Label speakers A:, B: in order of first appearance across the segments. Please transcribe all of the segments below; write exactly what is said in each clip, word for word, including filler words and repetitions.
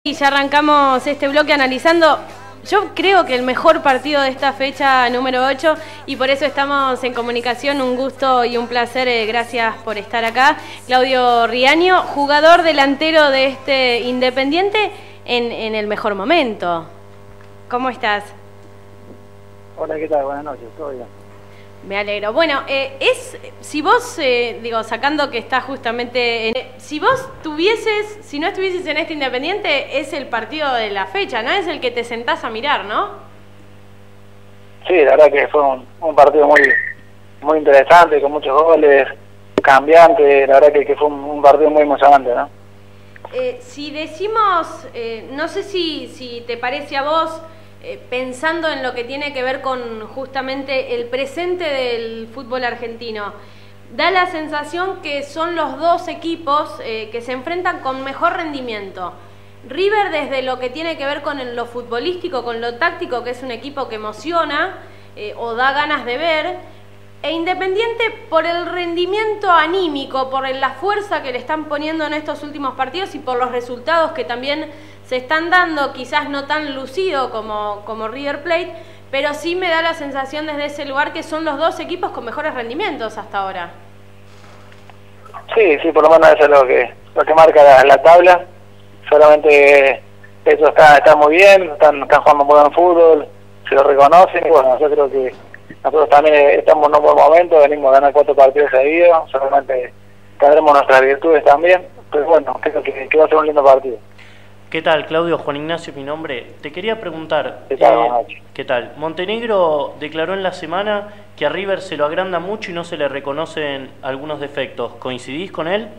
A: Y ya arrancamos este bloque analizando, yo creo que el mejor partido de esta fecha número ocho, y por eso estamos en comunicación. Un gusto y un placer, eh, gracias por estar acá. Claudio Riaño, jugador delantero de este Independiente en, en el mejor momento. ¿Cómo estás?
B: Hola, ¿qué tal? Buenas noches, todo bien.
A: Me alegro. Bueno, eh, es si vos, eh, digo, sacando que está justamente... En, si vos tuvieses, si no estuvieses en este Independiente, es el partido de la fecha, ¿no? Es el que te sentás a mirar, ¿no?
B: Sí, la verdad que fue un, un partido muy muy interesante, con muchos goles, cambiante, la verdad que, que fue un, un partido muy emocionante, ¿no?
A: Eh, si decimos, eh, no sé si, si te parece a vos... Eh, pensando en lo que tiene que ver con justamente el presente del fútbol argentino, da la sensación que son los dos equipos eh, que se enfrentan con mejor rendimiento. River desde lo que tiene que ver con lo futbolístico, con lo táctico, que es un equipo que emociona eh, o da ganas de ver, e Independiente por el rendimiento anímico, por la fuerza que le están poniendo en estos últimos partidos y por los resultados que también se están dando, quizás no tan lucido como, como River Plate, pero sí me da la sensación desde ese lugar que son los dos equipos con mejores rendimientos hasta ahora.
B: Sí, sí, por lo menos eso es lo que, lo que marca la, la tabla. Solamente eso está, está muy bien, están, están jugando muy buen fútbol, se lo reconocen, y bueno, yo creo que nosotros también estamos en un buen momento, venimos a ganar cuatro partidos seguidos, solamente tendremos nuestras virtudes también, pero bueno, creo que, que va a ser un lindo partido.
C: ¿Qué tal, Claudio? Juan Ignacio, mi nombre. Te quería preguntar,
B: ¿Qué tal,
C: eh, ¿qué tal? Montenegro declaró en la semana que a River se lo agranda mucho y no se le reconocen algunos defectos. ¿Coincidís con él?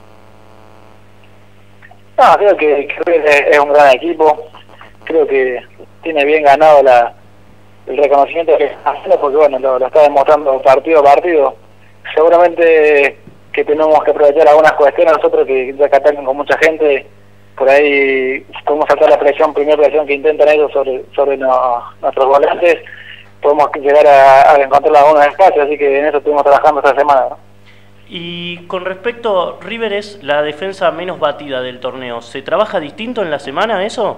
B: No, creo que, que River es un gran equipo, creo que tiene bien ganado la, el reconocimiento que está haciendo, porque bueno, lo, lo está demostrando partido a partido. Seguramente que tenemos que aprovechar algunas cuestiones nosotros que ya que atacan con mucha gente. Por ahí podemos saltar la presión, primera presión que intentan ellos sobre sobre no, nuestros volantes, podemos llegar a, a encontrar algunos espacios, así que en eso estuvimos trabajando esta semana, ¿no?
C: Y con respecto, River es la defensa menos batida del torneo. ¿Se trabaja distinto en la semana eso?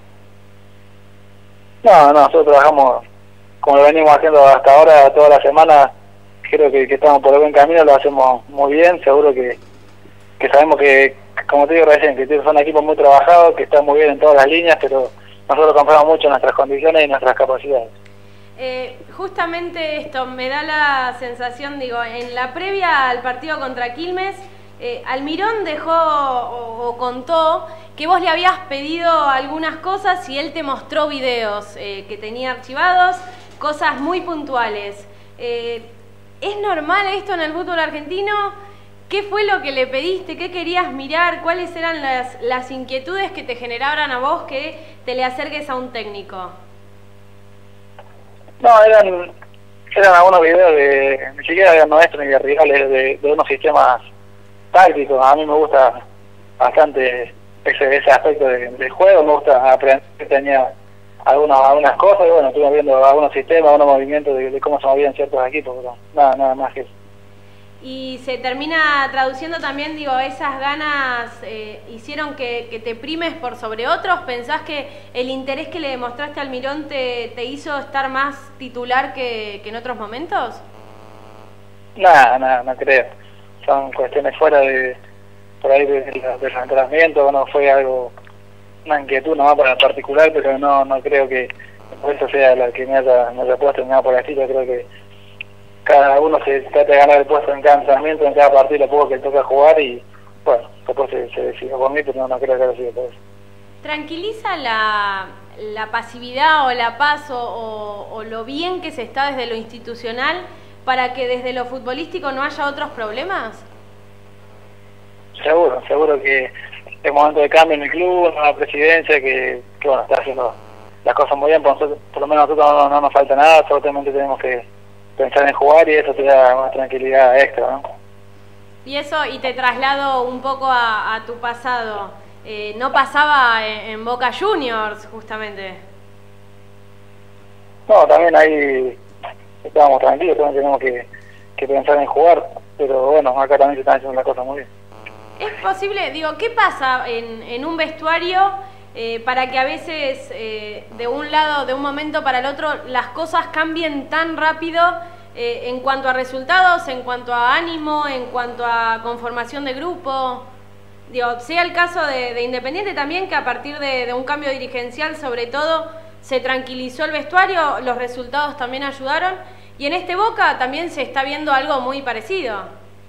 B: No, no, nosotros trabajamos como lo venimos haciendo hasta ahora, toda la semana. Creo que, que estamos por el buen camino, lo hacemos muy bien, seguro que, que sabemos que, como te digo recién, que son equipos muy trabajados, que están muy bien en todas las líneas, pero nosotros confiamos mucho en nuestras condiciones y nuestras capacidades.
A: Eh, justamente esto me da la sensación, digo, en la previa al partido contra Quilmes, eh, Almirón dejó o, o contó que vos le habías pedido algunas cosas y él te mostró videos eh, que tenía archivados, cosas muy puntuales. Eh, ¿Es normal esto en el fútbol argentino? ¿Qué fue lo que le pediste? ¿Qué querías mirar? ¿Cuáles eran las, las inquietudes que te generaban a vos que te le acerques a un técnico?
B: No, eran eran algunos videos de, ni siquiera de nuestros ni de rivales, de, de unos sistemas tácticos. A mí me gusta bastante ese, ese aspecto de, del juego, me gusta aprender que tenía algunas, algunas cosas, y bueno, estuve viendo algunos sistemas, algunos movimientos de, de cómo se movían ciertos equipos, pero nada, nada más que eso.
A: Y se termina traduciendo también, digo, esas ganas eh, hicieron que, que te primes por sobre otros. ¿Pensás que el interés que le demostraste a Almirón te, te hizo estar más titular que, que en otros momentos?
B: Nada, nada, no creo. Son cuestiones fuera de, por ahí de, de, de los entrenamientos, no fue algo, una inquietud nomás para el particular, pero no no creo que eso sea la que me haya, me haya puesto ni nada por el estilo. Creo que cada uno se trata de ganar el puesto en cada entrenamiento, en cada partido, lo poco que toca jugar, y bueno, después se, se decidió por mí, pero no, no creo que haya sido por eso.
A: ¿Tranquiliza la, la pasividad o la paz o, o, o lo bien que se está desde lo institucional para que desde lo futbolístico no haya otros problemas?
B: Seguro, seguro que es momento de cambio en el club, una presidencia que, que bueno, está haciendo las cosas muy bien, por, nosotros, por lo menos a nosotros no, no nos falta nada, solamente tenemos que pensar en jugar y eso te da una tranquilidad extra, ¿no?
A: Y eso, y te traslado un poco a, a tu pasado, eh, ¿no pasaba en, en Boca Juniors justamente?
B: No, también ahí estábamos tranquilos, también tenemos que, que pensar en jugar, pero bueno, acá también se están haciendo las cosas muy bien.
A: Es posible, digo, ¿qué pasa en, en un vestuario eh, para que a veces eh, de un lado, de un momento para el otro, las cosas cambien tan rápido eh, en cuanto a resultados, en cuanto a ánimo, en cuanto a conformación de grupo? Digo, sea el caso de, de Independiente también, que a partir de, de un cambio dirigencial, sobre todo, se tranquilizó el vestuario, los resultados también ayudaron, y en este Boca también se está viendo algo muy parecido.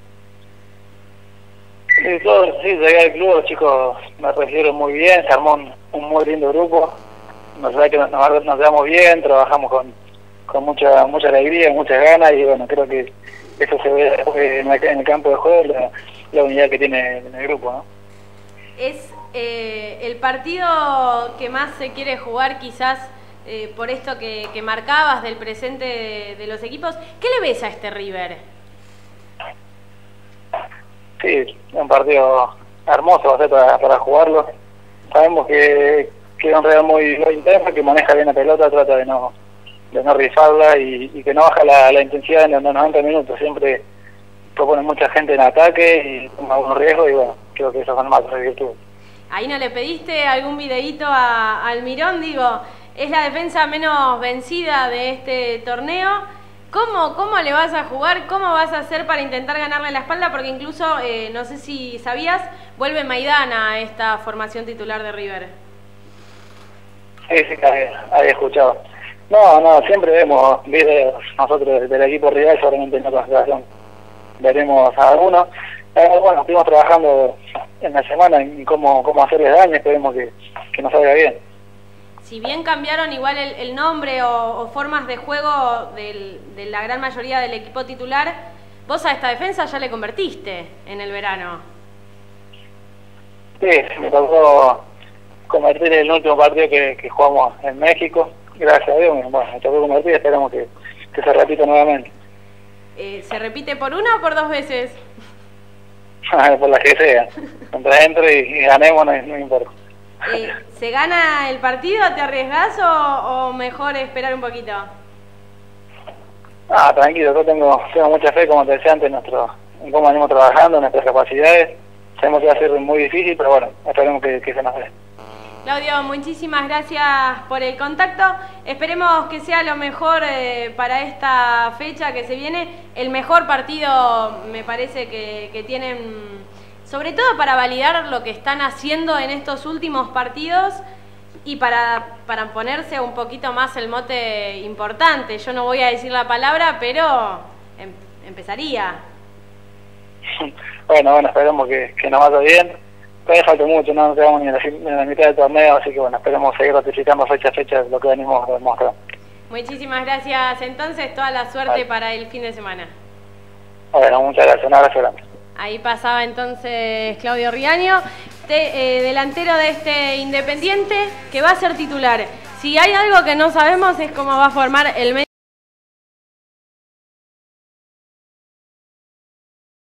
B: Sí, todo, sí, llegué al club, los chicos me recibieron muy bien, se armó un, un muy lindo grupo, nos verdad que nos, nos, nos llevamos bien, trabajamos con, con mucha mucha alegría, muchas ganas, y bueno, creo que eso se ve en, la, en el campo de juego, la, la unidad que tiene en el grupo, ¿no?
A: Es eh, el partido que más se quiere jugar quizás eh, por esto que, que marcabas del presente de, de los equipos. ¿Qué le ves a este River?
B: Sí, es un partido hermoso va a ser para, para jugarlo. Sabemos que, que es un Real muy, muy intenso, que maneja bien la pelota, trata de no de no rifarla y, y que no baja la, la intensidad en los noventa minutos. Siempre propone mucha gente en ataque y toma algunos riesgos, y bueno, creo que esos son más de virtud.
A: Ahí no le pediste algún videíto a Almirón, digo, es la defensa menos vencida de este torneo. ¿Cómo, ¿Cómo le vas a jugar? ¿Cómo vas a hacer para intentar ganarle la espalda? Porque incluso, eh, no sé si sabías, vuelve Maidana a esta formación titular de River.
B: Sí, sí, había, había escuchado. No, no, siempre vemos videos nosotros del equipo rival, seguramente en otra ocasión veremos a algunos. Eh, bueno, estuvimos trabajando en la semana en cómo, cómo hacerles daño, esperemos que, que nos salga bien.
A: Si bien cambiaron igual el, el nombre o, o formas de juego del, de la gran mayoría del equipo titular, vos a esta defensa ya le convertiste en el verano.
B: Sí, me tocó convertir en el último partido que, que jugamos en México. Gracias a Dios, bueno, me tocó convertir, esperamos que, que se repita nuevamente.
A: Eh, ¿Se repite por una o por dos veces?
B: Por la que sea. Mientras entre y, y ganemos, no, no importa.
A: Eh, ¿Se gana el partido? ¿Te arriesgás o, o mejor esperar un poquito?
B: Ah, tranquilo, yo tengo, tengo mucha fe, como te decía antes, nuestro, en cómo venimos trabajando, en nuestras capacidades. Sabemos que va a ser muy difícil, pero bueno, esperemos que, que se nos dé.
A: Claudio, muchísimas gracias por el contacto. Esperemos que sea lo mejor eh, para esta fecha que se viene. El mejor partido me parece que, que tienen, sobre todo para validar lo que están haciendo en estos últimos partidos y para, para ponerse un poquito más el mote importante. Yo no voy a decir la palabra, pero em, empezaría.
B: Bueno, bueno, esperemos que, que nos vaya bien. Todavía falta mucho, no nos quedamos ni en la, en la mitad del torneo, así que bueno, esperemos seguir ratificando fecha a fecha lo que venimos demostrando.
A: Muchísimas gracias. Entonces, toda la suerte vale. Para el fin de semana.
B: Bueno, muchas gracias, un abrazo grande.
A: Ahí pasaba entonces Claudio Riaño, de, eh, delantero de este Independiente, que va a ser titular. Si hay algo que no sabemos es cómo va a formar el medio.